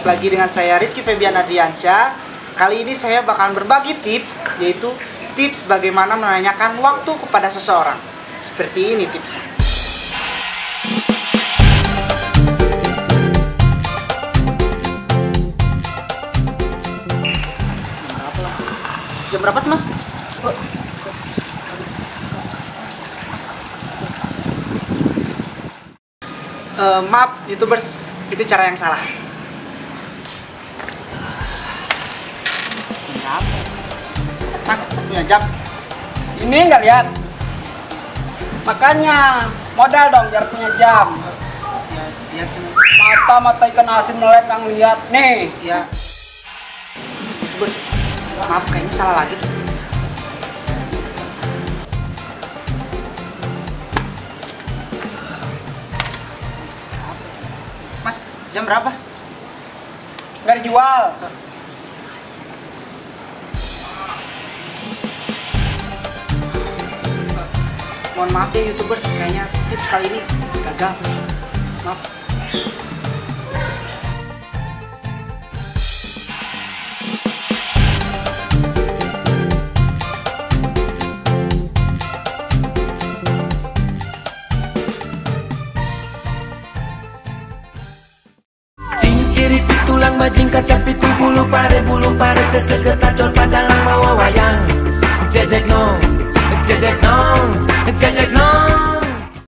lagi dengan saya Rizky Febian Adriansyah. Kali ini saya bakalan berbagi tips, yaitu tips bagaimana menanyakan waktu kepada seseorang. Seperti ini tipsnya. Jam berapa sih, Mas? Maaf, YouTubers, itu cara yang salah. Mas, punya jam? Ini nggak lihat? Makanya modal dong biar punya jam. Ya, lihat sih, Mas. Mata ikan asin melek nggak ngeliat. Nih. Ya. YouTubers, maaf, kayaknya salah lagi tuh. Mas, jam berapa? Nggak dijual. Mohon maaf ya YouTubers, kayaknya tips kali ini gagal. Maaf. Cinciri pitulang majing kaca pitu bulu pare seseketa col padalang mawa wayang jejek no